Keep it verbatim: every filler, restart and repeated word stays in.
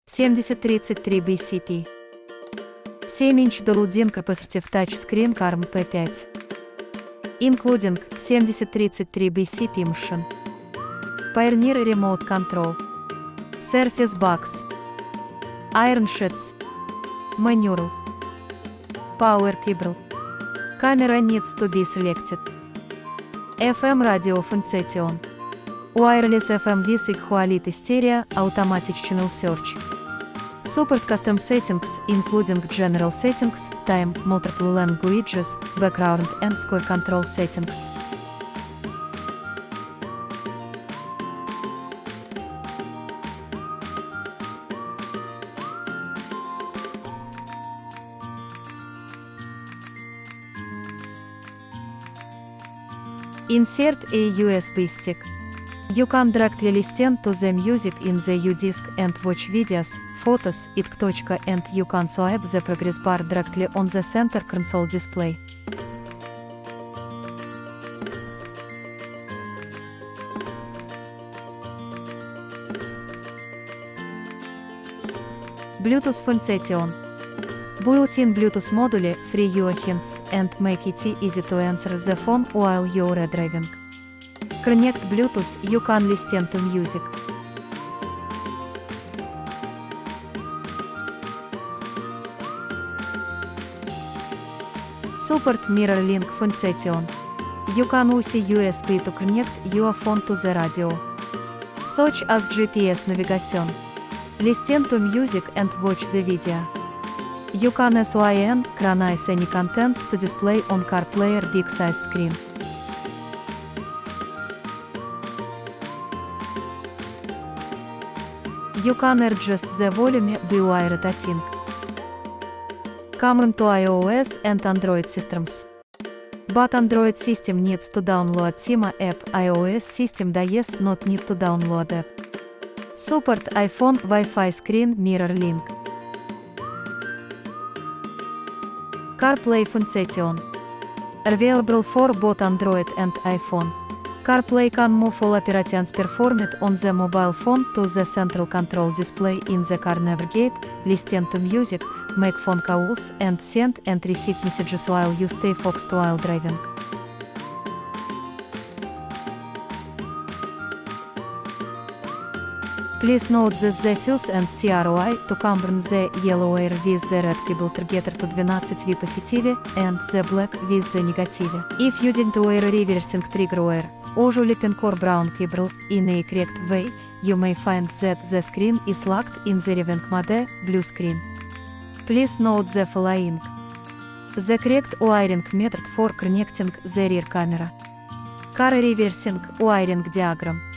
семьдесят тридцать три би си пи. семь inch Dual-din Capacitive Touchscreen Carm пи пять. Including семьдесят тридцать три би си пи machine. Pioneer Remote Control. Surface Box. Iron Sheets. Manual. Power Cable. Camera needs to be selected. эф эм Radio Function. Wireless эф эм with Equality Stereo Automatic Channel Search. Support custom settings, including general settings, time, multiple languages, background and score control settings. Insert a ю эс би stick. You can directly listen to the music in the U disc and watch videos, photos, et cetera and you can swipe the progress bar directly on the center console display. Bluetooth Function. Built-in Bluetooth module free your hands and make it easy to answer the phone while you're driving. Connect Bluetooth, you can listen to music. Support Mirror Link Function. You can use ю эс би to connect your phone to the radio, such as джи пи эс navigation. Listen to music and watch the video. You can synchronize any contents to display on car player big size screen. You can adjust the volume by rotating. Common to iOS and Android systems. But Android system needs to download Tima app, iOS system does not need to download app. Support iPhone Wi-Fi screen mirror link. CarPlay Function. Available for both Android and iPhone. CarPlay can move all operations performed on the mobile phone to the central control display in the car, navigate, listen to music, make phone calls and send and receive messages while you stay focused while driving. Please note that the fuse and T R O I to combine the yellow wire with the red cable together to twelve V positive and the black with the negative. If you didn't wear reversing trigger wire, usually pink or brown cable, in a correct way, you may find that the screen is locked in the revving mode, blue screen. Please note the following. The correct wiring method for connecting the rear camera. Car reversing wiring diagram.